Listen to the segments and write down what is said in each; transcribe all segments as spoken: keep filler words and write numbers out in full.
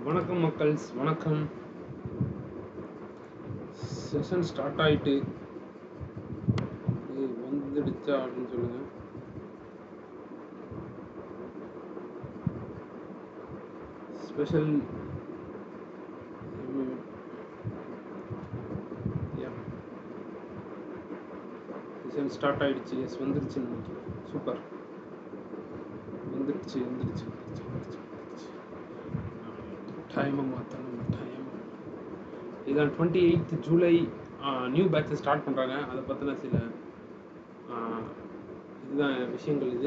வணக்கம் மக்கள்ஸ், வணக்கம். Session start ஆயிட்டு இது வந்துடுச்சா அப்படின்னு சொல்லுங்க. ஸ்பெஷல் செஷன் ஸ்டார்ட் ஆயிடுச்சு. எஸ், வந்துடுச்சுன்னு நினைக்கிறேன். சூப்பர், வந்துடுச்சு வந்துடுச்சு வந்துடுச்சு வந்துடுச்சு டைமை மாற்றணும். டைம் இதான் டுவெண்ட்டி எயித் ஜூலை நியூ பேட்சை ஸ்டார்ட் பண்ணுறாங்க. அதை பற்றின சில இதுதான் விஷயங்கள். இது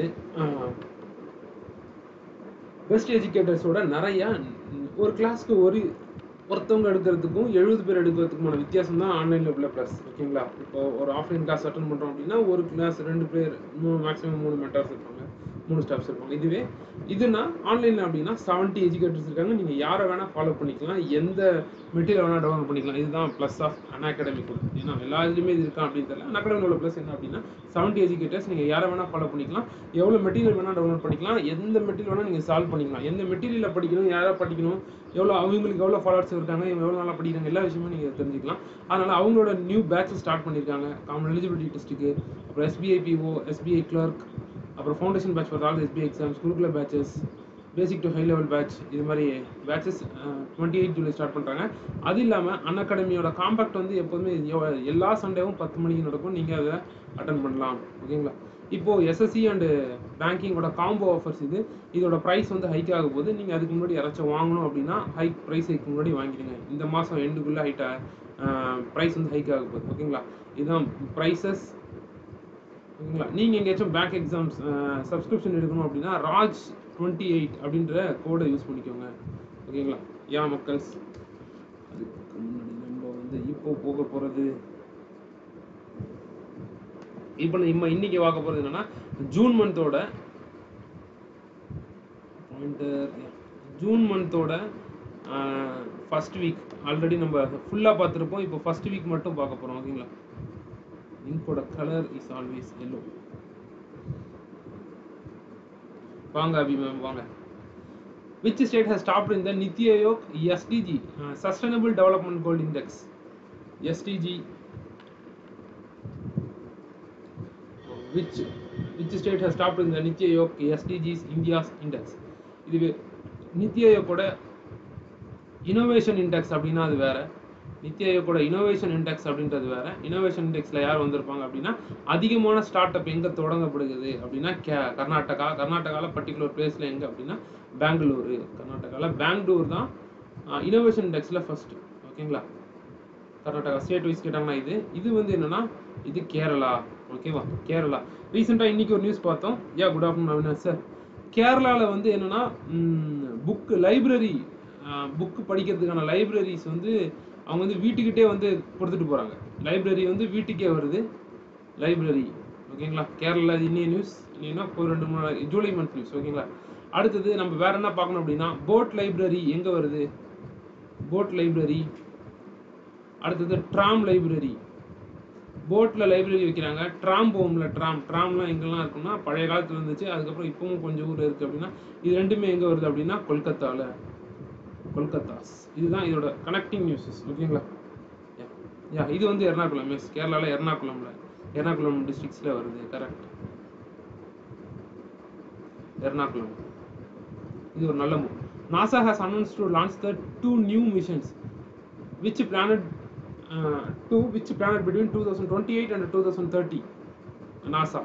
பெஸ்ட் எஜுகேட்டர்ஸோட நிறையா ஒரு கிளாஸ்க்கு ஒரு ஒருத்தவங்க எடுக்கிறதுக்கும் எழுபது பேர் எடுக்கிறதுக்குமான வித்தியாசம் தான் ஆன்லைனில் உள்ள ப்ளஸ். ஓகேங்களா? இப்போ ஒரு ஆஃப்லைன் கிளாஸ் அட்டன் பண்ணுறோம் அப்படின்னா ஒரு கிளாஸ் ரெண்டு பேர், மூணு மேக்ஸிமம் மூணு மென்டார்ஸ் இருப்பாங்க, மூணு ஸ்டாஃப்ஸ் இருப்பாங்க. இதுவே இதுனா ஆன்லைனில் அப்படின்னா செவன்ட்டி எஜுகேட்டர்ஸ் இருக்காங்க. நீங்கள் யாரை வேணால் ஃபாலோ பண்ணிக்கலாம், எந்த மெட்டீரியல் வேணால் டவுன்லோட் பண்ணிக்கலாம். இதுதான் ப்ளஸ் ஆஃப் அன்அகாடமி கூட. ஏன்னா எல்லா இதுலேயுமே இது இருக்கா அப்படின்னு தெரியல. அன்அகாடமியோட ப்ளஸ் என்ன அப்படின்னா செவன்ட்டி எஜுகேட்டர்ஸ் நீங்கள் யாரை வேணால் ஃபாலோ பண்ணிக்கலாம், எவ்வளோ மெட்டீரியல் வேணால் டவுன்லோட் பண்ணிக்கலாம், எந்த மெட்டீரியல் வேணால் நீங்கள் சால்வ் பண்ணிக்கலாம், எந்த மெட்டீரியலில் படிக்கணும், யாரை படிக்கணும், எவ்வளோ அவங்களுக்கு எவ்வளோ ஃபாலோவர்ஸ் இருக்காங்க, இவங்க எவ்வளோ நாளாக படிக்கிறாங்க, எல்லா விஷயமும் நீங்கள் தெரிஞ்சுக்கலாம். அதனால் அவங்களோட நியூ பேட்ச் ஸ்டார்ட் பண்ணியிருக்காங்க. காமன் எலிஜிபிலிட்டி டெஸ்ட்டுக்கு, அப்புறம் எஸ்பிஐ பிஓ, எஸ்பிஐ கிளர்க், அப்புறம் foundation batch for all SBI exams, குருகுல batches, basic to high level batch, இது மாதிரி batches twenty eight July start பண்ணுறாங்க. அது இல்லாமல் அன்அகாடமியோட காம்பேக்ட் வந்து எப்போதுமே எல்லா சண்டேவும் பத்து மணிக்கு நடக்கும். நீங்கள் அதை அட்டன் பண்ணலாம். ஓகேங்களா? இப்போது எஸ்எஸ்சி அண்டு பேங்கிங்கோட காம்போ ஆஃபர்ஸ் இது. இதோட ப்ரைஸ் வந்து ஹைக் ஆக போகுது. நீங்கள் அதுக்கு முன்னாடி யாராச்சும் வாங்கணும் அப்படின்னா ஹைக் ப்ரைஸ் ஹைக்கு முன்னாடி வாங்கிடுங்க. இந்த மாதம் எண்டுக்குள்ளே ஹைட்டா ப்ரைஸ் வந்து ஹைக் ஆக போகுது. ஓகேங்களா? இதுதான் ப்ரைஸஸ். ஓகேங்களா? நீங்கள் எங்கேயாச்சும் பேங்க் எக்ஸாம்ஸ் சப்ஸ்கிரிப்ஷன் எடுக்கணும் அப்படின்னா ராஜ் டுவெண்ட்டி எயிட் அப்படின்ற கோடை யூஸ் பண்ணிக்கோங்க. ஓகேங்களா? யா மக்கள்ஸ், அதுக்கு முன்னாடி நம்ம வந்து இப்போ போக போகிறது இப்போ நம்ம இன்னைக்கு பார்க்க போகிறது என்னன்னா ஜூன் மந்தோட ஜூன் மந்தோட ஃபர்ஸ்ட் வீக் ஆல்ரெடி நம்ம ஃபுல்லாக பார்த்துருப்போம். இப்போ ஃபர்ஸ்ட் வீக் மட்டும் பார்க்க போகிறோம். ஓகேங்களா? இங்கோட கலர் இஸ் ஆல்வேஸ் எல்லோ. வாங்க அபி மேம், வாங்க. Which state has topped in the Niti Aayog S D G uh, Sustainable Development Goal Index? S D G. Which which state has topped in the Niti Aayog S D Gs India's index? இது NITI ஆயோகோட innovation index அப்படின்னா அது வேற. NITI ஆயோகோட innovation index அப்படின்றது வேற. Innovation இண்டெக்ஸில் யார் வந்திருப்பாங்க அப்படின்னா அதிகமான ஸ்டார்ட் அப் எங்கே தொடங்கப்படுகிறது அப்படின்னா கே கர்நாடகா. கர்நாடகாவில் பர்டிகுலர் பிளேஸில் எங்கே அப்படின்னா பெங்களூரு. கர்நாடகாவில் பெங்களூர் தான் இனோவேஷன் இண்டெக்ஸில் ஃபர்ஸ்ட். ஓகேங்களா? கர்நாடகா ஸ்டேட் வைஸ் கேட்டாங்கன்னா இது இது வந்து என்னன்னா இது கேரளா. ஓகேவா? கேரளா. ரீசெண்டாக இன்னைக்கு ஒரு நியூஸ் பார்த்தோம். Yeah, good afternoon Avinash sir. கேரளாவில் வந்து என்னன்னா புக்கு லைப்ரரி புக்கு படிக்கிறதுக்கான லைப்ரரிஸ் வந்து அவங்க வந்து வீட்டுக்கிட்டே வந்து கொடுத்துட்டு போகிறாங்க. லைப்ரரி வந்து வீட்டுக்கே வருது லைப்ரரி. ஓகேங்களா? கேரளா இன்னிய நியூஸ். இன்னும் ஒரு ரெண்டு மூணு ஜூலை மந்த் நியூஸ். ஓகேங்களா? அடுத்தது நம்ம வேற என்ன பார்க்கணும் அப்படின்னா போட் லைப்ரரி எங்கே வருது? Boat library. அடுத்தது ட்ராம் லைப்ரரி. போட்டில் லைப்ரரி வைக்கிறாங்க. ட்ராம் போகும்ல, ட்ராம் ட்ராம்லாம் எங்கெல்லாம் இருக்குன்னா பழைய காலத்தில் இருந்துச்சு. அதுக்கப்புறம் இப்பவும் கொஞ்சம் ஊர் இருக்குது அப்படின்னா இது ரெண்டுமே எங்கே வருது அப்படின்னா கொல்கத்தாவில். கொல்கத்தாஸ். இதுதான் இதோட கனெக்டிங் நியூஸஸ். ஓகேங்களா? யா, இது வந்து எர்ணாகுளம். எஸ், கேரளாவில் எர்ணாகுளம்ல எர்ணாகுளம் டிஸ்ட்ரிக்ஸில் வருது. கரெக்ட், எர்ணாகுளம். இது ஒரு நல்ல move. NASA has announced to launch the two new missions which planet uh, to which planet between twenty twenty-eight and twenty thirty. NASA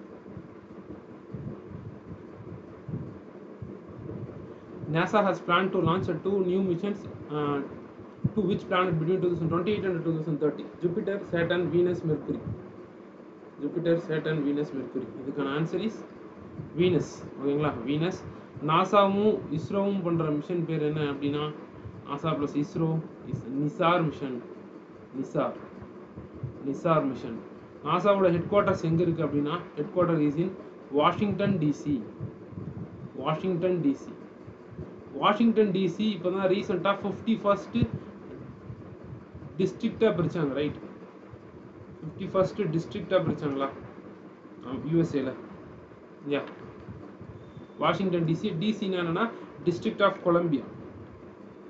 NASA has planned to launch two new missions uh, to which planet between twenty twenty-eight and twenty thirty. Jupiter, Saturn, Venus, Mercury. Jupiter, Saturn, Venus, Mercury. இதுக்கான answer is Venus. ஓகேங்களா? Venus. நாசாவும் இஸ்ரோவும் பண்ணுற mission பேர் என்ன அப்படின்னா NASA plus ISRO is NISAR mission. NISAR NISAR mission. நாசாவோட headquarters எங்கே இருக்குது அப்படின்னா headquarter is in Washington DC. Washington DC. Washington DC இப்போ தான் ரீசெண்டாக ஃபிஃப்டி ஃபர்ஸ்ட் டிஸ்ட்ரிக்டாக பிரித்தாங்க. ரைட், ஃபிஃப்டி ஃபர்ஸ்ட் டிஸ்ட்ரிக்டாக பிரித்தாங்களா யூஎஸ்ஏல? Yeah, Washington DC. டிசின்னா என்னன்னா district of Columbia.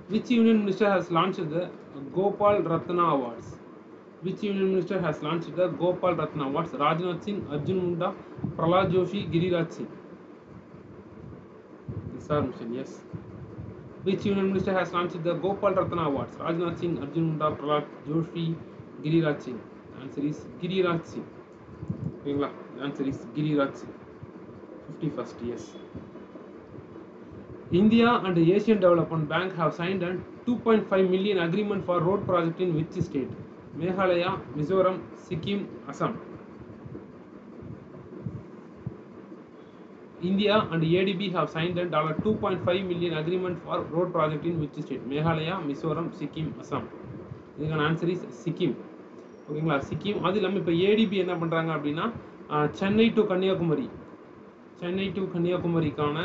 Which union minister has launched the Gopal Ratna Awards? Which union minister has launched the Gopal Ratna Awards? Rajnath Singh, Arjun Munda, Prahlad Joshi, Giriraj Singh. These are mentioned, yes. Which union minister has launched the Gopal Ratna Awards? Rajnath Singh, Arjun Munda, Prahlad Joshi, Giriraj Singh. The answer is Giriraj Singh. The answer is Giriraj Singh. fifty-first, yes. India and the Asian Development Bank have signed a two point five million agreement for road project in which state? Meghalaya, Mizoram, Sikkim, Assam. India and A D B have signed a two point five million agreement for road project in which state? Meghalaya, Mizoram, Sikkim, Assam. இதுக்கான answer is Sikkim. ஓகேங்களா, சிக்கிம். அது இல்லாமல் இப்போ ADB என்ன பண்ணுறாங்க அப்படின்னா Chennai to Kanyakumari Chennai to கன்னியாகுமரிக்கான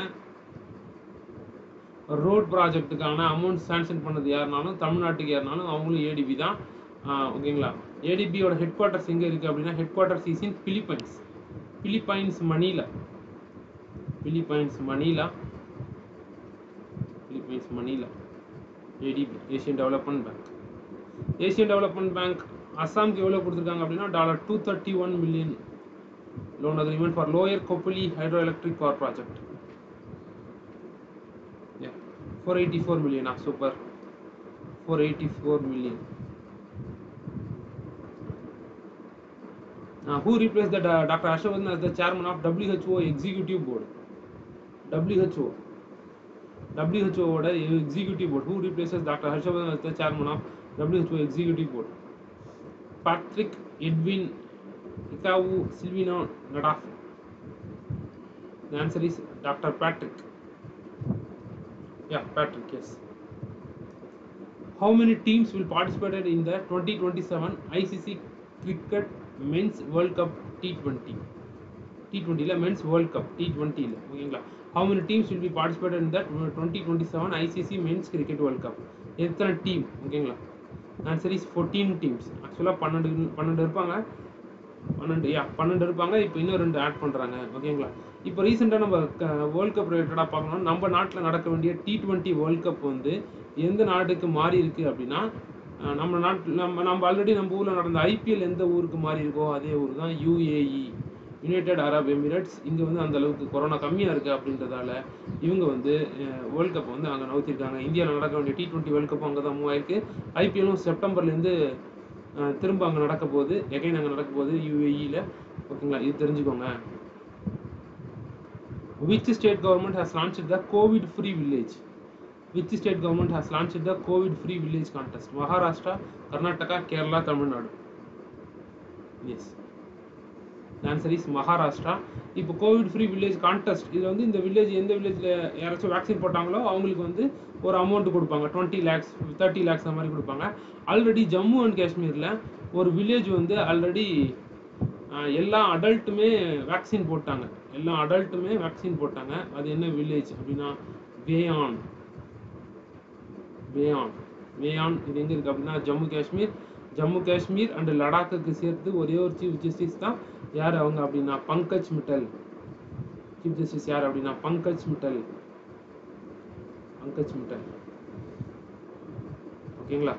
road ப்ராஜெக்ட்டுக்கான அமௌண்ட் சாங்ஷன் பண்ணது யாருனாலும் தமிழ்நாட்டுக்கு யாருனாலும் அவங்களும் ஏடிபி தான். ஓகேங்களா, ஏடிபியோட ஹெட் குவார்ட்டர்ஸ் எங்கே இருக்குது அப்படின்னா headquarters is in Philippines Philippines Manila Philippines Manila Philippines Manila ADB, Asian Development Bank. Asian Development Bank அஸ்ஸாமுக்கு எவ்வளோ கொடுத்துருக்காங்க அப்படின்னா dollar two thirty one million loan agreement for lower Kopili hydro electric power project. four eighty-four million, ah, super. four eighty-four million. Uh, who replaced the uh, Doctor Harshvardhan as the chairman of W H O Executive Board? W H O W H O oda Executive Board. Who replaces Doctor Harshvardhan as the chairman of W H O Executive Board? Patrick Edwin Ikawu Silvino Nadaf. The answer is Doctor Patrick. Yeah, Patrick, yes. How many teams will participate in the twenty twenty-seven I C C Cricket Men's World Cup T twenty? T twenty la Men's World Cup T twenty la. Okay, how many teams will be participated in that twenty twenty-seven I C C Men's Cricket World Cup? எத்தனை team? ஓகேங்களா, answer is fourteen teams. ஆக்சுவலாக பன்னெண்டு பன்னெண்டு இருப்பாங்க பன்னெண்டு யா பன்னெண்டு இருப்பாங்க. இப்போ இன்னும் ரெண்டு ஆட் பண்ணுறாங்க. ஓகேங்களா, இப்போ ரீசெண்டாக நம்ம வேர்ல்ட் கப் ரிலேட்டடாக பார்க்கணும். நம்ம நாட்டில் நடக்க வேண்டிய டி டுவெண்ட்டி வேர்ல்ட் கப் வந்து எந்த நாட்டுக்கு மாறி இருக்குது அப்படின்னா நம்ம நாட்டில் நம்ம நம்ம ஆல்ரெடி நம்ம ஊரில் நடந்த ஐபிஎல் எந்த ஊருக்கு மாறி இருக்கோ அதே ஊர் தான் யூஏஇ, யுனைடெட் அரப் எமிரேட்ஸ். இங்கே வந்து அந்த அளவுக்கு கொரோனா கம்மியாக இருக்குது அப்படின்றதால இவங்க வந்து வேர்ல்ட் கப் வந்து அங்கே நவுத்திருக்காங்க. இந்தியாவில் நடக்க வேண்டிய டி டுவெண்ட்டி வேர்ல்ட் கப் அங்கே தான் மூவ் ஆயிருக்கு. ஐபிஎல்லும் செப்டம்பர்லேருந்து திரும்ப அங்கே நடக்க போகுது, எகைன் அங்கே நடக்க போகுது யூஏஇயில். ஓகேங்களா, இது தெரிஞ்சுக்கோங்க. Which state government has launched the COVID free village? Which state government has launched the COVID free village contest? Maharashtra, Karnataka, Kerala, Tamil Nadu. Yes, the answer is Maharashtra. இப்போ கோவிட் ஃப்ரீ வில்லேஜ் கான்டெஸ்ட் இதில் வந்து இந்த village எந்த வில்லேஜில் யாராச்சும் vaccine போட்டாங்களோ அவங்களுக்கு வந்து ஒரு அமௌண்ட் கொடுப்பாங்க, டுவெண்ட்டி லேக்ஸ் தேர்ட்டி லேக்ஸ் அந்த மாதிரி கொடுப்பாங்க. ஆல்ரெடி ஜம்மு அண்ட் காஷ்மீரில் ஒரு வில்லேஜ் வந்து ஆல்ரெடி எல்லா அடல்ட்டுமே வேக்சின் போட்டாங்க எல்லா அடல்ட்டுமே வேக்சின் போட்டாங்க. அது என்ன வில்லேஜ் அப்படின்னா வேயான் வேயான் வேயான் இது எங்கே இருக்குது அப்படின்னா ஜம்மு காஷ்மீர். ஜம்மு காஷ்மீர் அண்ட் லடாக்குக்கு சேர்த்து ஒரே ஒரு சீஃப் ஜஸ்டிஸ் தான். யார் அவங்க அப்படின்னா பங்கஜ் மிட்டல். சீஃப் ஜஸ்டிஸ் யார் அப்படின்னா பங்கஜ் மிட்டல் பங்கஜ் மிட்டல் ஓகேங்களா,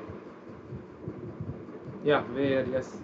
yeah where yes.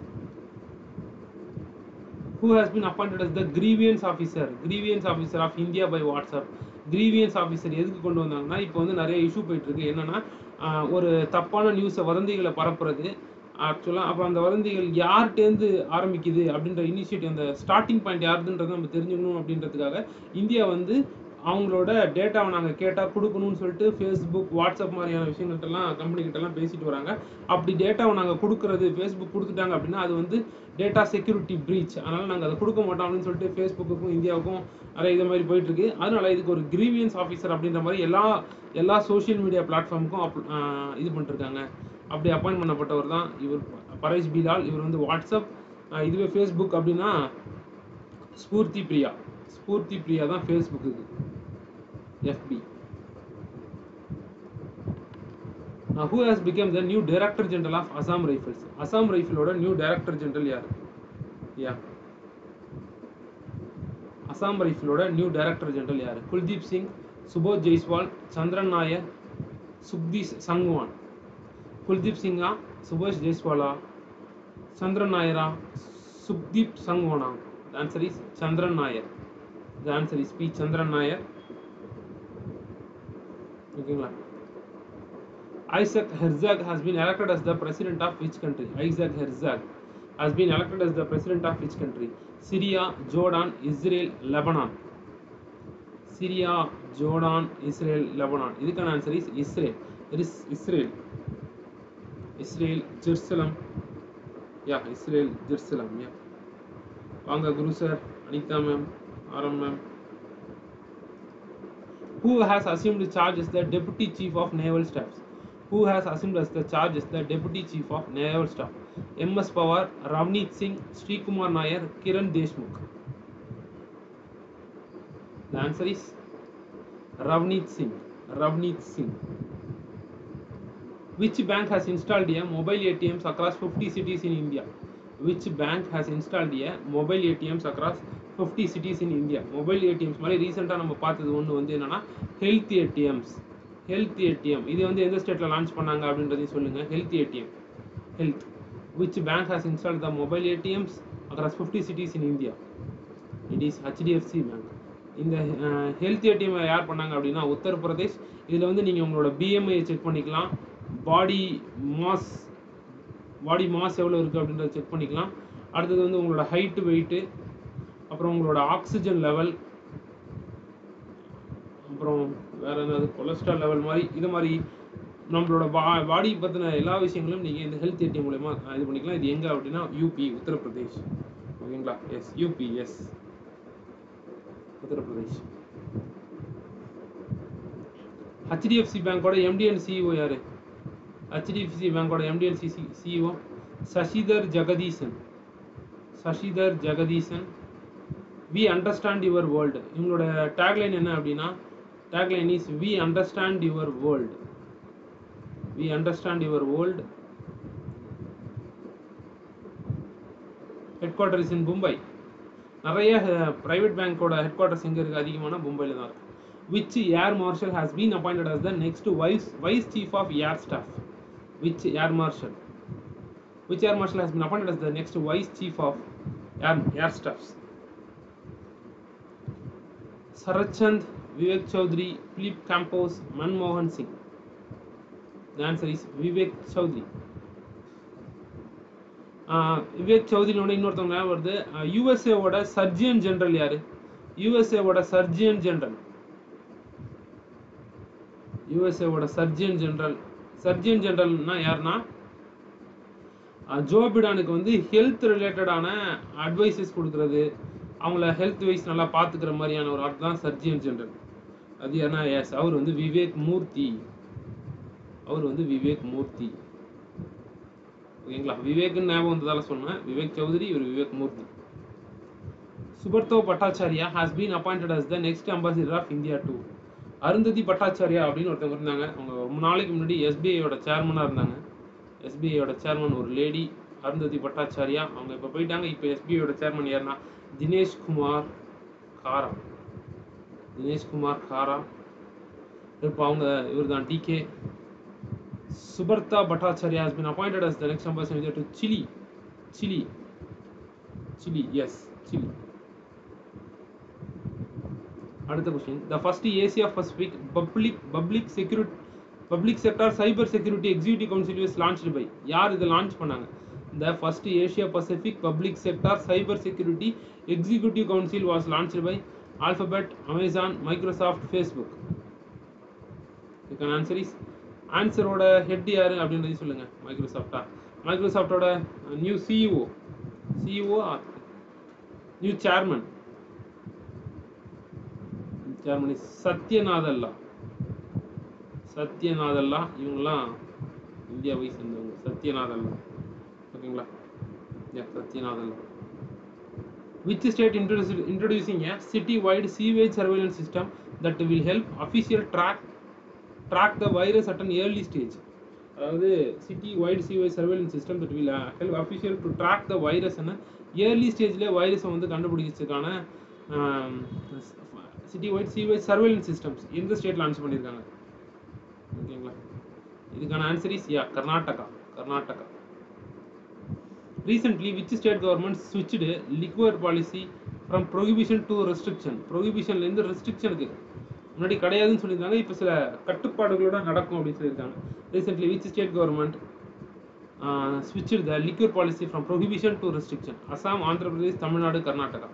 Who has been appointed as the grievance officer grievance officer of India by WhatsApp? grievance officer எதுக்கு கொண்டு வந்தாங்கன்னா இப்போ வந்து நிறைய இஷ்யூ போயிட்டு இருக்கு. என்னன்னா ஒரு தப்பான நியூஸை வதந்திகளை பரப்புறது ஆக்சுவலாக. அப்புறம் அந்த வதந்திகள் யார்கிட்டேருந்து ஆரம்பிக்குது அப்படின்ற இனிஷியேட்டிவ் அந்த ஸ்டார்டிங் பாயிண்ட் யாருதுன்றதை நம்ம தெரிஞ்சுக்கணும் அப்படின்றதுக்காக இந்தியா வந்து அவங்களோட டேட்டாவை நாங்கள் கேட்டால் கொடுக்கணும்னு சொல்லிட்டு ஃபேஸ்புக் வாட்ஸ்அப் மாதிரியான விஷயங்கள்ட்டெல்லாம் கம்பெனிக்கிட்டலாம் பேசிட்டு வராங்க. அப்படி டேட்டாவை நாங்கள் கொடுக்குறது ஃபேஸ்புக் கொடுத்துட்டாங்க அப்படின்னா அது வந்து டேட்டா செக்யூரிட்டி ப்ரீச், அதனால் நாங்கள் அதை கொடுக்க மாட்டோம் அப்படின்னு சொல்லிட்டு ஃபேஸ்புக்குக்கும் இந்தியாவுக்கும் நிறைய இது மாதிரி போயிட்டுருக்கு. அதனால் இதுக்கு ஒரு கிரீவியன்ஸ் ஆஃபீஸர் அப்படின்ற மாதிரி எல்லா எல்லா சோஷியல் மீடியா பிளாட்ஃபார்முக்கும் அப் இது பண்ணிட்டுருக்காங்க. அப்படி அப்பாயின்ட் பண்ணப்பட்டவர் தான் இவர் பரேஷ் பிலால். இவர் வந்து வாட்ஸ்அப். இதுவே ஃபேஸ்புக் அப்படின்னா ஸ்பூர்த்தி பிரியா ஸ்பூர்த்தி பிரியா தான் Facebook FB. Now, who has become the new Director General of Assam Rifles? Assam Rifle new Director General yaar? Yeah. Assam Rifle new Director General yaar? Kuldeep Singh, Subodh Jaiswal, Chandran Nair, Sukhdeep Sangwan, Kuldeep Singha, Subhash Jaiswala, Chandran Naira, Sukhdeep Sangwana. The answer is Chandran Nair. The answer is P. Chandran Nair. Okay, Isaac Herzog has been elected as the president of which country? Isaac Herzog has been elected as the president of which country? Syria, Jordan, Israel, Lebanon. Syria, Jordan, Israel, Lebanon. This answer is Israel. It is Israel. Israel, Jerusalem. Yeah, Israel, Jerusalem. Yeah. Vanga Guru sir, Anita ma'am, Aram ma'am. Who has assumed charge as the Deputy Chief of Naval Staff? Who has assumed as the charge as the Deputy Chief of Naval Staff? M S Pawar, Ravneet Singh, Sri Kumar Nair, Kiran Deshmukh. The answer is Ravneet Singh. Ravneet Singh. Which bank has installed a mobile A T Ms across fifty cities in India? Which bank has installed a mobile A T Ms across fifty cities in India? Mobile A T Ms மாதிரி ரீசெண்டாக நம்ம பார்த்தது ஒன்று வந்து என்னன்னா health ATMs. Health ATM இது வந்து எந்த ஸ்டேட்டில் லான்ச் பண்ணாங்க அப்படின்றதையும் சொல்லுங்கள். Health ATM. Health. Which bank has installed the mobile A T Ms across fifty cities in India? It is H D F C Bank. இந்த ஹெல்த் ஏடிஎம் யார் பண்ணாங்க அப்படின்னா உத்தரப்பிரதேஷ். இதில் வந்து நீங்கள் உங்களோட பிஎம்ஐ செக் பண்ணிக்கலாம், பாடி மாஸ் பாடி மாஸ் எவ்வளோ இருக்குது அப்படின்றத செக் பண்ணிக்கலாம். அடுத்தது வந்து உங்களோட ஹைட்டு, வெயிட்டு, அப்புறம் உங்களோட ஆக்சிஜன் லெவல், அப்புறம் வேறு என்னது கொலஸ்ட்ரால் லெவல் மாதிரி இது மாதிரி நம்மளோட பா பாடி பற்றின எல்லா விஷயங்களும் நீங்கள் இந்த ஹெல்த் ஏடிஎம் மூலமா இது பண்ணிக்கலாம். இது எங்கே அப்படின்னா யூபி, உத்தரப்பிரதேஷ். ஓகேங்களா? Yes, UP, yes, Uttar Pradesh. HDFC பேங்கோட எம்டி அண்ட் சிஇஓ யாரு? ஹெச்டிஎஃப்சி பேங்கோட MD and CEO Sashidhar Jagdishan. Sashidhar Jagdishan. We understand your world. இவங்களோட டேக்லைன் என்ன அப்படின்னா tagline is we understand your world. We understand your world. Headquarter is in Mumbai. நிறைய private பேங்கோட head quarters எங்கே இருக்குது? அதிகமான மும்பையில் தான் இருக்குது. Which air marshal has been appointed as the next vice vice chief of air staff? Which air marshal? Which air marshal has been appointed as the next vice chief of air, air staffs? Sarat Chand, Vivek Chaudhary, Philip Campos, Manmohan Singh. The answer is Vivek Chaudhary. Vivek சௌத்ரியோட இன்னொருத்தவங்க வருது. யூஎஸ்ஏவோட surgeon general யாரு? யூஎஸ்ஏவோட surgeon general யூஎஸ்ஏவோட surgeon general surgeon ஜெனரல்னா யாருன்னா Joe பிடானுக்கு வந்து health ரிலேட்டடான advices கொடுக்குறது, அவங்கள ஹெல்த் வைஸ் நல்லா பார்த்துக்கிற மாதிரியான ஒரு ஆள் தான் சர்ஜியன் ஜெனரல். அது ஏன்னா எஸ் அவர் வந்து விவேக் மூர்த்தி. அவர் வந்து விவேக் மூர்த்தி. ஓகேங்களா? விவேக்னு ஞாபகம் வந்ததால சொன்னேன். விவேக் சௌத்ரி, இவர் Vivek Murthy. Subarto Bhattacharya has been appointed as the next ambassador of India to. Arundhati Bhattacharya அப்படின்னு ஒருத்தவங்க இருந்தாங்க. அவங்க ரொம்ப நாளைக்கு முன்னாடி எஸ்பிஐயோட சேர்மனாக இருந்தாங்க. எஸ்பிஐயோட சேர்மன் ஒரு லேடி அருந்ததி பட்டாச்சாரியா. அவங்க இப்போ போயிட்டாங்க. இப்போ எஸ்பிஐயோட சேர்மன் யாருன்னா தினேஷ் குமார் காரா. தினேஷ் குமார் காரா. இப்போ அவங்க இவர் தான் DK. Subarta Bhattacharya has been appointed as the next ambassador to Chile. Chile. Chile, yes, Chile. Another question. The first Asia Pacific Public Public Security Public Sector Cyber Security Executive Council was launched by. யார் இதை launch பண்ணாங்க? The first Asia Pacific Public Sector Cyber Security Executive Council was launched by Alphabet, Amazon, Microsoft, Facebook. You can answer is ஆன்சரோட head யாரு அப்படின்றது சொல்லுங்க. மைக்ரோசாஃப்டா? மைக்ரோசாஃப்டோட new CEO CEO new chairman chairman Satya Nadella. Satya Nadella இவங்கெல்லாம் இந்தியாவை சேர்ந்தவங்க. சத்யநாதல்லா. ஓகேங்களா? Satya Nadella. Which state introducing introducing a city-wide sewage surveillance system that will help official track track the virus at an early stage? அதாவது city wide sewage surveillance system that will help official to track the வைரஸ்ன்னு early ஸ்டேஜ்லேயே வைரஸை வந்து கண்டுபிடிக்கிறதுக்கான city wide sewage surveillance systems எந்த state launch பண்ணியிருக்காங்க? ஓகேங்களா? இதுக்கான answer is yeah Karnataka. Karnataka. Recently, which state government switched liquor policy from prohibition to restriction? Prohibitionல இருந்து restrictionக்கு முன்னாடி கிடையாதுன்னு சொல்லியிருந்தாங்க, இப்போ சில கட்டுப்பாடுகளோட நடக்கும் அப்படின்னு சொல்லியிருக்காங்க. Recently, which state government uh, switched the liquor policy from prohibition to restriction? Assam, Andhra Pradesh, Tamil Nadu, Karnataka.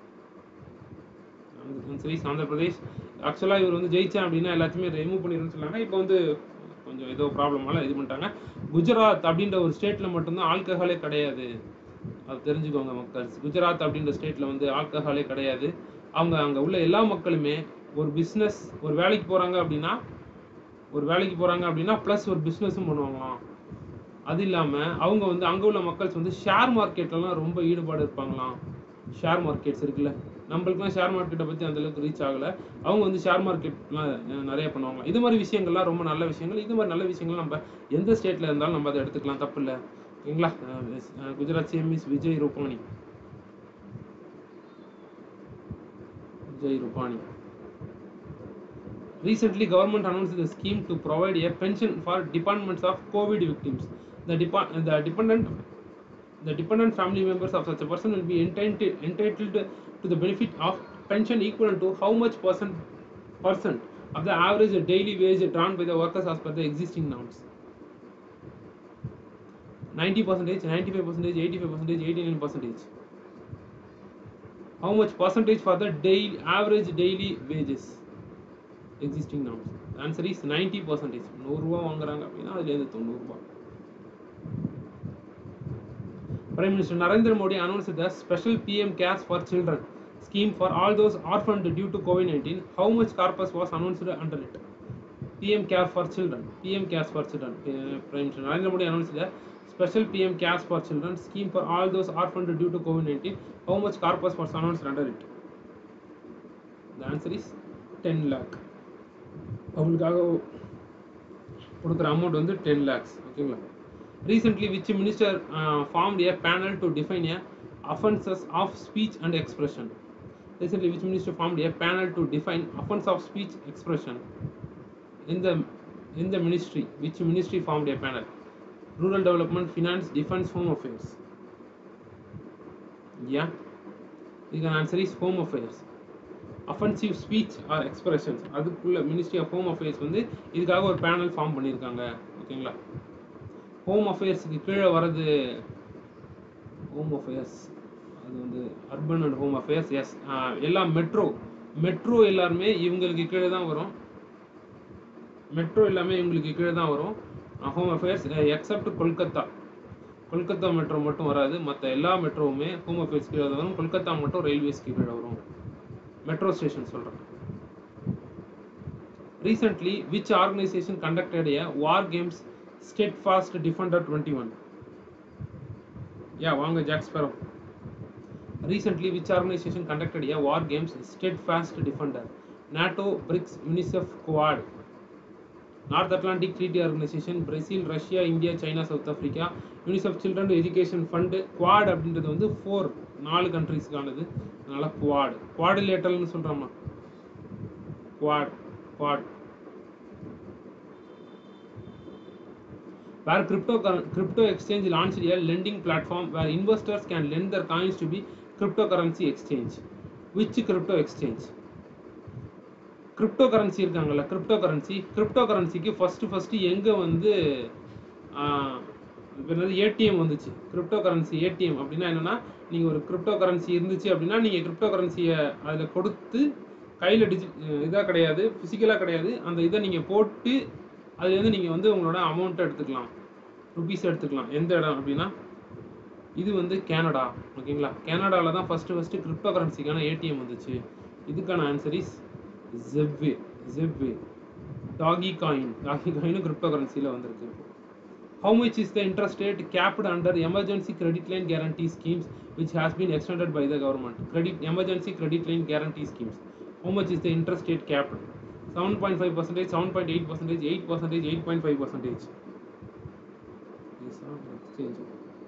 சரி, ஆந்திர பிரதேஷ். ஆக்சுவலாக இவர் வந்து ஜெயிச்சேன் அப்படின்னா எல்லாத்தையுமே ரிமூவ் பண்ணிடுன்னு சொன்னாங்க. இப்போ வந்து கொஞ்சம் ஏதோ ப்ராப்ளமால இது பண்ணிட்டாங்க. குஜராத் அப்படின்ற ஒரு ஸ்டேட்டில் மட்டும்தான் ஆல்கஹாலே கிடையாது. அது தெரிஞ்சுக்கோங்க மக்கள். குஜராத் அப்படின்ற ஸ்டேட்டில் வந்து ஆல்கஹாலே கிடையாது. அவங்க அங்கே உள்ள எல்லா மக்களுமே ஒரு பிஸ்னஸ், ஒரு வேலைக்கு போகிறாங்க அப்படின்னா ஒரு வேலைக்கு போகிறாங்க அப்படின்னா ப்ளஸ் ஒரு பிஸ்னஸும் பண்ணுவாங்களாம். அது இல்லாமல் அவங்க வந்து அங்கே உள்ள மக்கள்ஸ் வந்து ஷேர் மார்க்கெட்லலாம் ரொம்ப ஈடுபாடு இருப்பாங்களாம். ஷேர் மார்க்கெட்ஸ் இருக்குல்ல, நம்மளுக்குலாம் ஷேர் மார்க்கெட்டை பற்றி அந்தளவுக்கு ரீச் ஆகலை. அவங்க வந்து ஷேர் மார்க்கெட்லாம் நிறைய பண்ணுவாங்க. இது மாதிரி விஷயங்கள்லாம் ரொம்ப நல்ல விஷயங்கள். இது மாதிரி நல்ல விஷயங்கள் நம்ம எந்த ஸ்டேட்டில் இருந்தாலும் நம்ம அதை எடுத்துக்கலாம், தப்பு இல்லை. ஓகேங்களா? Gujarat CM is Vijay Rupani. Vijay Rupani. Recently, government announced a scheme to provide a pension for dependents of COVID victims. The, depa- the dependent The dependent family members of such a person will be entitled, entitled to the benefit of pension equivalent to how much percent percent of the average daily wage drawn by the workers as per the existing norms. ninety percent, ninety-five percent, eighty-five percent, eighty-nine percent. How much percentage for the daily average daily wages existing norms? The answer is ninety percent. நூறு ரூபா வாங்குறாங்க அப்படின்னா அதுலேருந்து தொண்ணூறு ரூபா. Prime Minister Narendra Modi announced the special P M Cares for Children scheme for all those orphaned due to COVID nineteen. How much corpus was announced under it? P M Care for Children. P M Cares for Children. Uh, Prime Minister Narendra Modi announced the special P M Cares for Children scheme for all those orphaned due to COVID nineteen. How much corpus was announced under it? The answer is ten lakh. அவங்களுக்காக கொடுக்குற amount வந்து ten lakhs. ஓகேங்களா? Recently, which minister uh, formed a panel to define a offences of speech and expression? Recently, which minister formed a panel to define offense of speech expression? In the in the ministry, which ministry formed a panel? Rural Development, Finance, Defence, Home Affairs. Yeah, the answer is Home Affairs. Offensive speech or expressions. அதுக்குள்ள Ministry of Home Affairs வந்து இதுக்காக ஒரு panel form பண்ணியிருக்காங்க. ஓகேங்களா? Home அஃபேர்ஸுக்கு கீழே வர்றது home affairs, அது வந்து urban and home affairs. Yes, எல்லாம் மெட்ரோ மெட்ரோ எல்லாருமே இவங்களுக்கு கீழே தான் வரும். மெட்ரோ எல்லாமே இவங்களுக்கு கீழே தான் வரும். Home affairs except Kolkata. Kolkata metro மட்டும் வராது. மற்ற எல்லா மெட்ரோவுமே ஹோம் அஃபேர்ஸ் கீழே தான் வரும். கொல்கத்தா மட்டும் ரயில்வேஸ்க்கு கீழே வரும். மெட்ரோ ஸ்டேஷன் சொல்கிறேன். Recently, which organization conducted a war games Steadfast Defender twenty-one? Yeah, வாங்க Jack Sparrow. Recently, which organization conducted a war games Steadfast Defender? NATO, BRICS, UNICEF, Quad. North Atlantic Treaty Organization, Brazil, Russia, India, China, South Africa. UNICEF Children Education Fund. Quad அப்படின்றது வந்து four நாலு கண்ட்ரீஸ்க்கானது. அதனால Quad. குவாடிலேட்டரல்னு சொல்கிறோமா? Quad Quad where crypto crypto exchange launched a lending platform where investors can lend their coins to be cryptocurrency exchange. Which crypto exchange? cryptocurrency இருக்காங்கல்ல, cryptocurrency cryptocurrencyக்கு first first எங்க வந்து என்னது ஏடிஎம் வந்துச்சு. cryptocurrency ஏடிஎம் அப்படின்னா என்னன்னா, நீங்கள் ஒரு cryptocurrency இருந்துச்சு அப்படின்னா நீங்கள் cryptocurrency-யை அதில் கொடுத்து கையில் டிஜி இதாக கிடையாது, ஃபிசிக்கலாக கிடையாது, அந்த இதை நீங்கள் போட்டு அதுலேருந்து நீங்கள் வந்து உங்களோட அமௌண்ட்டை எடுத்துக்கலாம், ருபீஸ் எடுத்துக்கலாம். எந்த இடம் அப்படின்னா இது வந்து கனடா. ஓகேங்களா? கனடாவில் தான் ஃபஸ்ட்டு ஃபஸ்ட்டு கிரிப்டோ கரன்சிக்கான ஏடிஎம் வந்துச்சு. இதுக்கான ஆன்சர் இஸ் ஜெப்வே. ஜெப்வே. டாகி காயின். டாகி காயினும் கிரிப்டோ கரன்சியில் வந்திருக்கு. How much is the interest rate capped under emergency credit line guarantee schemes which has been extended by the government? Credit emergency credit line guarantee schemes. How much is the interest rate capped? seven point five percent, seven point eight percent, eight percent, eight point five percent. Visa exchange.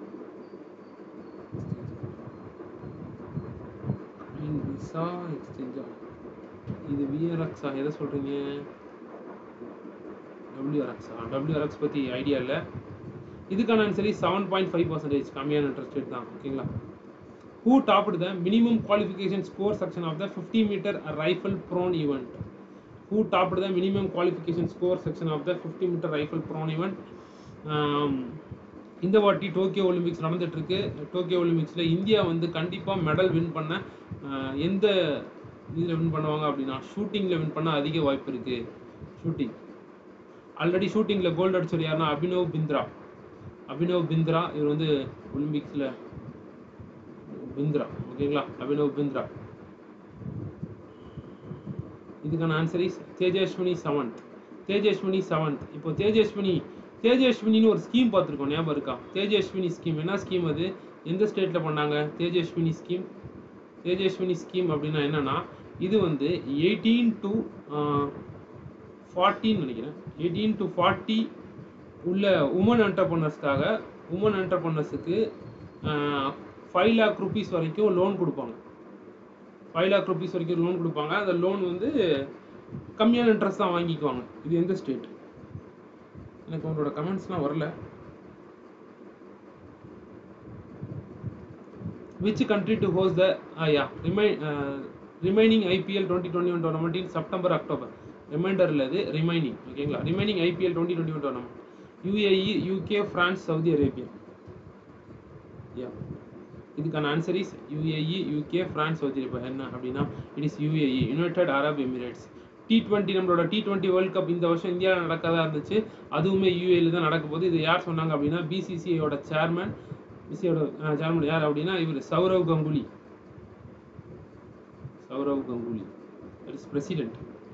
Visa exchange. இது விஆர்எக்ஸா? எதை சொல்கிறீங்க? WRX WRX பற்றி idea இல்லை. இதுக்கான answer seven point five percentage கம்மியான interest rate தான். ஓகேங்களா. Who topped the minimum qualification score section of the fifty metre rifle prone event? Who topped the minimum qualification score section of the fifty metre rifle prone event? இந்த வாட்டி Tokyo Olympics நடந்துட்டு இருக்கு. Tokyo ஒலிம்பிக்ஸில் India வந்து கண்டிப்பாக medal win பண்ண எந்த இதில் win பண்ணுவாங்க அப்படின்னா ஷூட்டிங்கில் வின் பண்ண அதிக வாய்ப்பு இருக்குது. ஷூட்டிங் ஆல்ரெடி ஷூட்டிங்கில் கோல்டு அடிச்சவர் யாருன்னா அபினவ் பிந்த்ரா. அபினவ் பிந்த்ரா இவர் வந்து ஒலிம்பிக்ஸில் பிந்த்ரா. ஓகேங்களா. அபினவ் பிந்த்ரா. இதுக்கான ஆன்சர் இஸ் தேஜஸ்வினி சவந்த். தேஜஸ்வினி சவந்த். இப்போ தேஜஸ்வினி தேஜஸ்வினின்னு ஒரு ஸ்கீம் பார்த்துருக்கோம், ஞாபகம் இருக்கா? தேஜஸ்வினி ஸ்கீம் என்ன ஸ்கீம் அது? எந்த ஸ்டேட்டில் பண்ணாங்க தேஜஸ்வினி ஸ்கீம்? தேஜஸ்வினி ஸ்கீம் அப்படின்னா என்னன்னா, இது வந்து எயிட்டீன் டு ஃபார்ட்டின்னு நினைக்கிறேன், எயிட்டீன் டு ஃபார்ட்டி உள்ள உமன் என்டர்பிரனர்ஸ்க்காக உமன் என்டர்பிரனர்ஸுக்கு ஃபைவ் லேக் ருபீஸ் வரைக்கும் லோன் கொடுப்பாங்க. ஃபைவ் லேக் ருபீஸ் வரைக்கும் லோன் கொடுப்பாங்க. அந்த லோன் வந்து கம்மியான இன்ட்ரெஸ்ட் தான் வாங்கிக்குவாங்க. இது எந்த ஸ்டேட்? எனக்கு உங்களோட கமெண்ட்ஸ்லாம் வரல. Which country to host the uh, yeah remain uh, remaining I P L twenty twenty-one tournament in September October? Remainder இல்லது remaining. ஓகேங்களா. remaining I P L twenty twenty-one tournament U A E, U K, France, Saudi Arabia. yeah இதுக்கான answer is U A E, U K, France, Saudi Arabia. என்ன அப்படின்னா it is U A E, United Arab Emirates. T twenty நம்மளோட T twenty World Cup இந்த வருஷம் இந்தியாவில் நடக்காதா இருந்துச்சு. அதுவுமே யூஏல தான் நடக்க போகுது. இது யார் சொன்னாங்க அப்படின்னா பிசிசிஐயோட சேர்மன். பிசியோட சேர்மன் யார் அப்படின்னா இவர் Sourav Ganguly. Sourav Ganguly is president.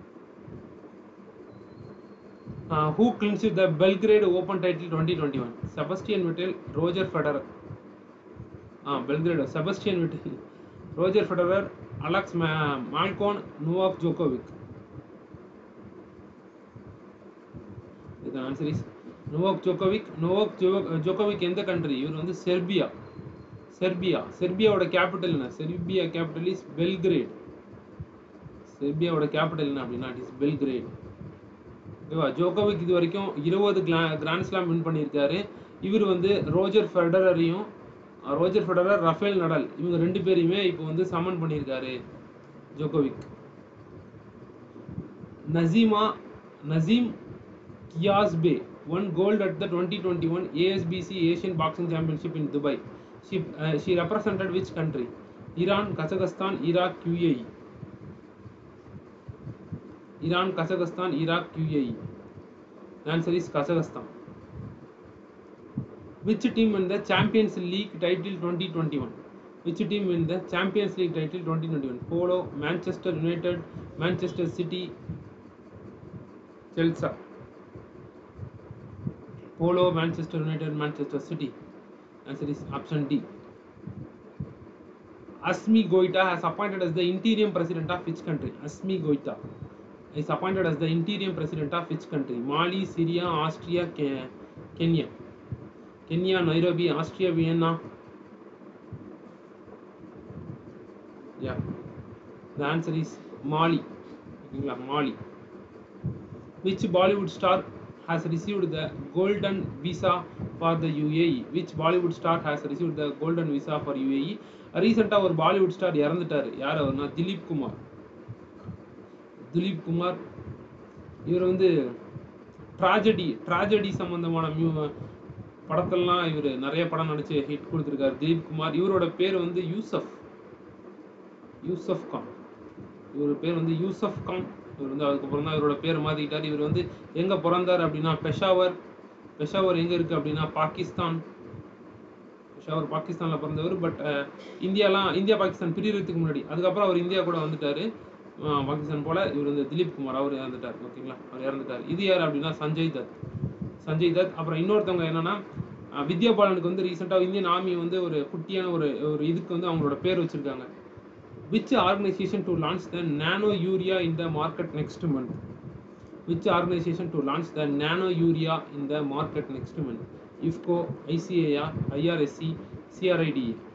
Who clinched the Belgrade Open title twenty twenty one? Sebastian Vettel, Roger Federer. Ah Belgrade Sebastian Vettel, Roger Federer, Alex Malcolm, Novak Djokovic. The answer is Novak Djokovic. Novak Djokovic எந்த country? இவர் வந்து Serbia. Serbia செர்பியாவோட capital என்ன? Serbia capital is Belgrade. செர்பியாவோட capital என்ன அப்படின்னா it is Belgrade. ஓகேவா. Djokovic இது வரைக்கும் இருபது கிராண்ட் ஸ்லாம் வின் பண்ணியிருக்காரு. இவர் வந்து ரோஜர் ஃபெடரரையும் ரோஜர் ஃபெடரர், ரஃபேல் நடால் இவங்க ரெண்டு பேரையுமே இப்போ வந்து சமன் பண்ணியிருக்காரு Djokovic. Naseema Naseem Kiyazbe won gold at the twenty twenty-one A S B C Asian Boxing Championship in Dubai. She uh, she represented which country? Iran, Kazakhstan, Iraq, U A E. Iran, Kazakhstan, Iraq, U A E. The answer is Kazakhstan. Which team won the Champions League title twenty twenty-one? Which team won the Champions League title twenty twenty-one? Polo, Manchester United, Manchester City, Chelsea. Polo, Manchester United, Manchester City. Answer is option D. Asmi Goita has appointed as the interim president of which country? Asmi Goita is appointed as the interim president of which country? Mali, Syria, Austria, Ke- Kenya. Kenya, Nairobi, Austria, Vienna. Yeah. The answer is Mali. Mali. Which Bollywood star has received the golden visa for the U A E? Which Bollywood star has received the golden visa for U A E? ரீசெண்டா ஒரு Bollywood star இறந்துட்டாரு. யார் அவர்னா திலீப் குமார். திலீப் குமார் இவர் வந்து tragedy tragedy சம்பந்தமான mu படத்தெல்லாம் இவர் நிறைய படம் நடிச்சு ஹிட் கொடுத்துருக்காரு திலீப் குமார். இவரோட பேர் வந்து யூசப் யூசப் கான். இவர் பேர் வந்து யூசப் கான். இவர் வந்து அதுக்கப்புறம் தான் இவரோட பேர் மாற்றிக்கிட்டார். இவர் வந்து எங்கே பிறந்தார் அப்படின்னா பெஷாவர். பெஷாவர் எங்கே இருக்குது அப்படின்னா பாகிஸ்தான். பெஷாவர் பாகிஸ்தானில் பிறந்தவர். பட் இந்தியாலாம் இந்தியா பாகிஸ்தான் பிரியறதுக்கு முன்னாடி அதுக்கப்புறம் அவர் இந்தியா கூட வந்துட்டார் பாகிஸ்தான் போல். இவர் வந்து திலீப் குமார் அவர் இறந்துட்டார். ஓகேங்களா. அவர் இறந்துட்டார். இது யார் அப்படின்னா சஞ்சய் தத். சஞ்சய் தத். அப்புறம் இன்னொருத்தவங்க என்னென்னா வித்யா பாலனுக்கு வந்து ரீசெண்டாக இந்தியன் ஆர்மி வந்து ஒரு குட்டியான ஒரு ஒரு இதுக்கு வந்து அவங்களோட பேர் வச்சுருக்காங்க. Which organization to launch the nano urea in the market next month? Which organization to launch the nano urea in the market next month? I F C O, I C A R, I R S C, C R I D A.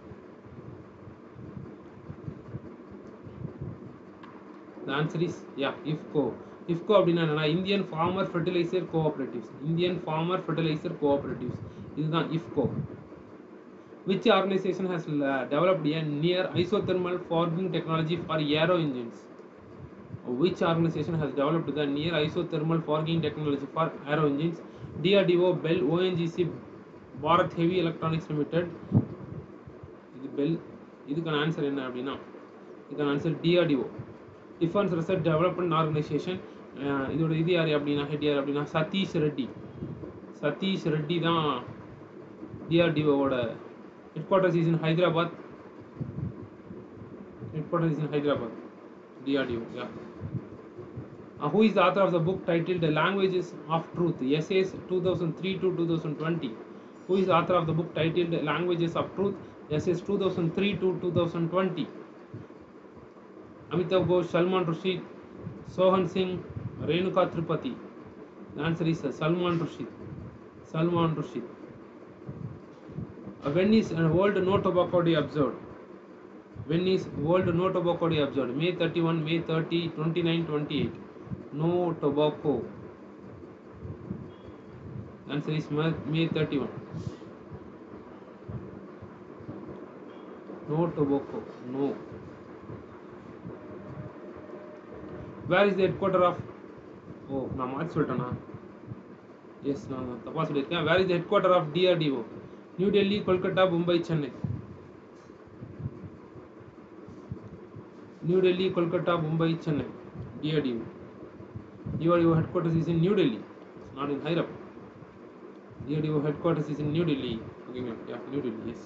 The answer is yeah, I F C O. IFFCO அப்படின்னா என்னன்னா Indian farmer fertiliser cooperatives. Indian farmer fertiliser cooperatives இதுதான் IFFCO. Which organization has uh, developed a near isothermal forging technology for aero engines? Which organization has developed the near isothermal forging technology for aero engines? D R D O, Bell, O N G C, Bharat Heavy Electronics Limited. இது BEL. இதுக்கான answer என்ன அப்படின்னா இதுக்கான answer D R D O, defence research development organisation. இதோட இது யார் அப்படின்னா head யார் அப்படின்னா சதீஷ் ரெட்டி. சதீஷ் ரெட்டி தான் D R D O ஓட headquarters is in Hyderabad. Headquarters is in Hyderabad. D R D O. Yeah. Uh, who is the author of the book titled "The Languages of Truth"? Essays two thousand three to two thousand twenty. Who is the author of the book titled "Languages of Truth"? Essays two thousand three to two thousand twenty. Amitav Ghosh, Salman Rushdie, Sohan Singh, Renuka Tripathi. The answer is uh, Salman Rushdie. Salman Rushdie. Uh, when is uh, World No Tobacco Day observed? When is World No Tobacco Day observed? May thirty-first, May thirtieth, twenty-ninth, twenty-eighth. No tobacco. The answer is May thirty-first. No tobacco. No. Where is the headquarters of? Oh, நான் மாத்தி சொல்லிட்டேனா? Yes, நான் தப்பா சொல்லிருக்கேன். Where is the headquarters of D R D O? New Delhi, Kolkata, Mumbai, Chennai. New Delhi, Kolkata, Mumbai, Chennai. D R D O. D R D O headquarters is in New Delhi. It's not in Hyderabad. D R D O headquarters is in New Delhi. Okay, yeah, New Delhi, yes.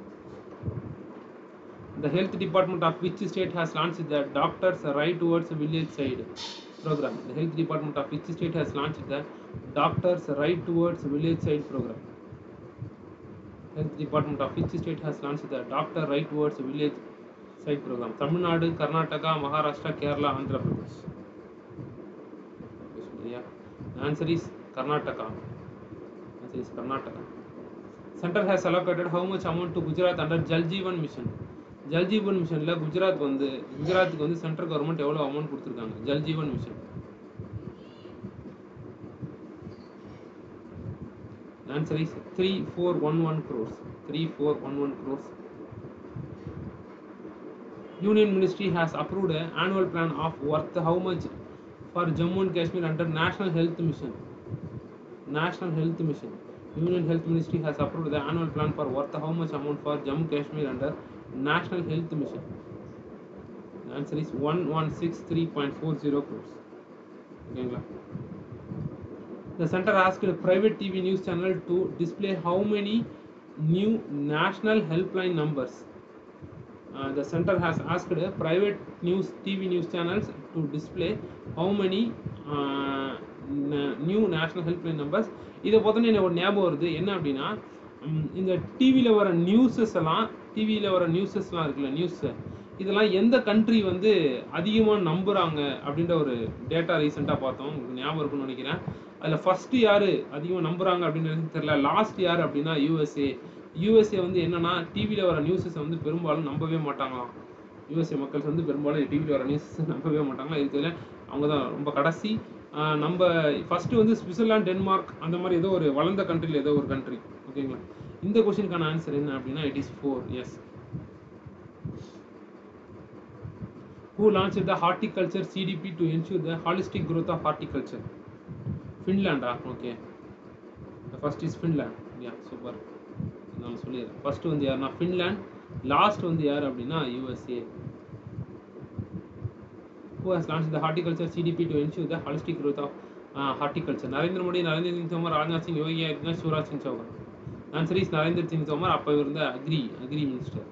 The health department of which state has launched the Doctors Right Towards Village Side program? The health department of which state has launched the Doctors Right Towards Village Side program? Health department of which state has launched the Doctor Right Towards Village Side program? Tamil Nadu, Karnataka, Maharashtra, Kerala, Andhra Pradesh. Yeah. The answer is Karnataka. The answer is Karnataka. Center has allocated how much amount to Gujarat under Jal Jeevan Mission? Jal Jeevan Mission la Gujarat வந்து குஜராத்துக்கு வந்து central government எவ்வளவு amount கொடுத்திருக்காங்க? Jal Jeevan mission. The answer is three thousand four hundred eleven crores. three thousand four hundred eleven crores. Union Ministry has approved an annual plan of worth how much for Jammu and Kashmir under National Health Mission? National Health Mission. Union Health Ministry has approved the annual plan for worth how much amount for Jammu and Kashmir under National Health Mission? The answer is one thousand one hundred sixty-three point four zero crores. Okay. The center asked a private T V news channel to display how many new national helpline numbers? Uh, the center has asked a private news T V news channels to display how many uh, new national helpline numbers. இதை பார்த்தோன்னே எனக்கு ஒரு ஞாபகம் வருது என்ன அப்படின்னா இந்த டிவியில் வர நியூஸஸ் எல்லாம் டிவியில் வர நியூஸஸ்லாம் இருக்குல்ல நியூஸ் இதெல்லாம் எந்த கண்ட்ரி வந்து அதிகமாக நம்புகிறாங்க அப்படின்ற ஒரு டேட்டா ரீசெண்டாக பார்த்தோம். உங்களுக்கு ஞாபகம் இருக்குன்னு நினைக்கிறேன். அதில் ஃபஸ்ட்டு யார் அதிகமாக நம்புகிறாங்க அப்படின்றது தெரியல. லாஸ்ட் யார் அப்படின்னா யூஎஸ்ஏ. யூஎஸ்ஏ வந்து என்னன்னா டிவியில் வர நியூஸஸை வந்து பெரும்பாலும் நம்பவே மாட்டாங்களாம். யூஎஸ்ஏ மக்கள் வந்து பெரும்பாலும் டிவியில் வர நியூஸஸை நம்பவே மாட்டாங்களா. இதுல அவங்க தான் ரொம்ப கடைசி. நம்ம ஃபஸ்ட்டு வந்து ஸ்விட்சர்லாந்து, டென்மார்க் அந்த மாதிரி ஏதோ ஒரு வளர்ந்த கண்ட்ரியில் ஏதோ ஒரு கண்ட்ரி. ஓகேங்களா. இந்த கொஸ்டினுக்கான ஆன்சர் என்ன அப்படின்னா it is four. Yes. Who launched the horticulture C D P to ensure the holistic growth of horticulture? Finland. Ah, okay. The first is Finland. Yeah, super. நான் சொல்லிடுறேன். ஃபர்ஸ்ட் வந்து யாருன்னா ஃபின்லாண்ட், லாஸ்ட் வந்து யார் அப்படின்னா USA. Who has launched the horticulture C D P to ensure the holistic growth of uh, horticulture? Narendra Modi, Narendra Singh Tomar, Rajnath Singh, Yogi Adityanath, Shivraj Singh Chauhan. Answer is Narendra Singh Tomar. அப்போ இவர் வந்து agri agri minister.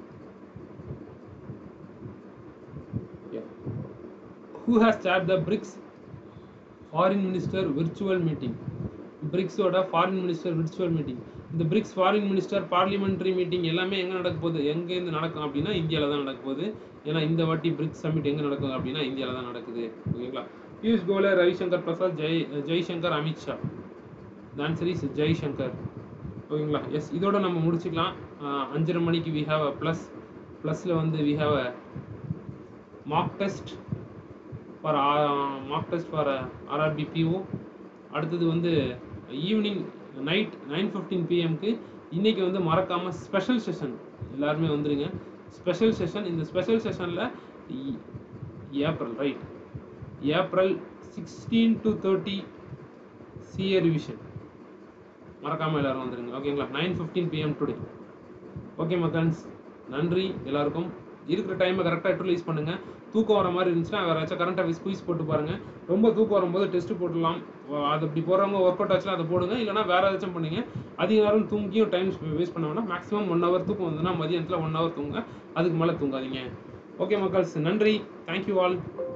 Who has chaired the BRICS Foreign Minister Virtual Meeting? BRICS ஓட Foreign Minister Virtual Meeting. இந்த BRICS Foreign Minister Parliamentary Meeting எல்லாமே எங்கே நடக்க போகுது? எங்கேருந்து நடக்கும் அப்படின்னா இந்தியாவில் தான் நடக்க போகுது. ஏன்னா இந்த வாட்டி பிரிக்ஸ் சமிட் எங்கே நடக்கும் அப்படின்னா இந்தியாவில் தான் நடக்குது. ஓகேங்களா. Piyush Goyal, Ravishankar Prasad, Jai Jaishankar, Amit Shah. The answer is Jaishankar. ஓகேங்களா. எஸ், இதோட நம்ம முடிச்சுக்கலாம். அஞ்சரை மணிக்கு வி ஹாவ் அ ப்ளஸ் ப்ளஸில் வந்து we have a mark test for mark test for RRB PO. அடுத்தது வந்து ஈவினிங் நைட் நைன் ஃபிஃப்டீன் பிஎம்க்கு இன்றைக்கி வந்து மறக்காமல் ஸ்பெஷல் செஷன் எல்லாருமே வந்துடுங்க. ஸ்பெஷல் செஷன், இந்த ஸ்பெஷல் செஷனில் April right April sixteen to thirty CA revision மறக்காமல் எல்லோரும் வந்துடுங்க. ஓகேங்களா? Nine fifteen PM today. Okay மக்கள்ஸ், நன்றி எல்லாருக்கும். இருக்கிற டைமை கரெக்டாக யூட்டிலைஸ் பண்ணுங்கள். தூக்கம் வர மாதிரி இருந்துச்சுன்னா வேறு ஏதாச்சும் கரண்ட் அஃபேர்ஸ் குயிஸ் போட்டு பாருங்கள். ரொம்ப தூக்கம் வரும்போது டெஸ்ட்டு போட்டுடலாம். அது அப்படி போடுறவங்க ஒர்க் அவுட் ஆச்சுன்னா அதை போடுங்க. இல்லைனா வேறு ஏதாச்சும் பண்ணுங்க. அதிக நேரம் தூங்கியும் டைம் வேஸ்ட் பண்ண வேணாம். மேக்ஸிமம் ஒன் ஹவர் தூக்கம் வந்ததுன்னா மதியானத்தில் ஒன் ஹவர் தூங்க, அதுக்கு மேலே தூங்காதீங்க. ஓகே மக்கள்ஸ், நன்றி. Thank you all.